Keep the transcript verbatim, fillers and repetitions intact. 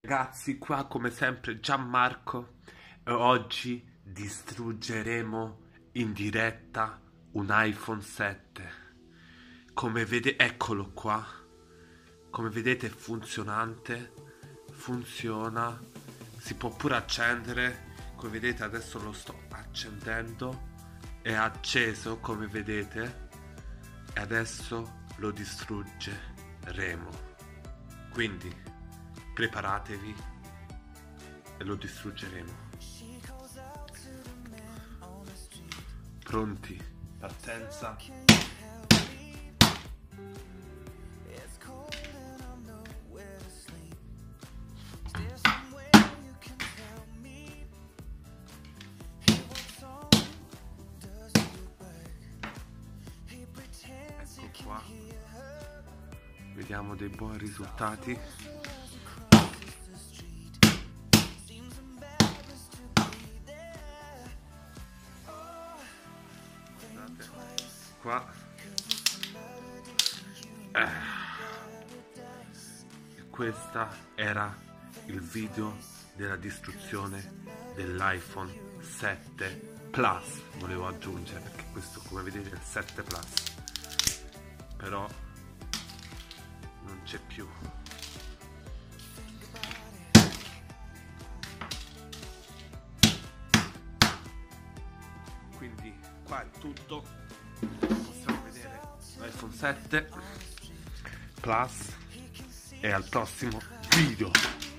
Ragazzi, qua come sempre Gianmarco e oggi distruggeremo in diretta un iPhone sette. Come vedete, eccolo qua. Come vedete è funzionante, funziona, si può pure accendere. Come vedete adesso lo sto accendendo, è acceso come vedete e adesso lo distruggeremo. Quindi preparatevi e lo distruggeremo. Pronti? Partenza. Ecco qua. Vediamo dei buoni risultati. Qua eh. Questa era il video della distruzione dell'iPhone sette Plus, volevo aggiungere, perché questo come vedete è il sette Plus, però non c'è più. Quindi qua è tutto. Possiamo vedere l'iPhone sette Plus e al prossimo video.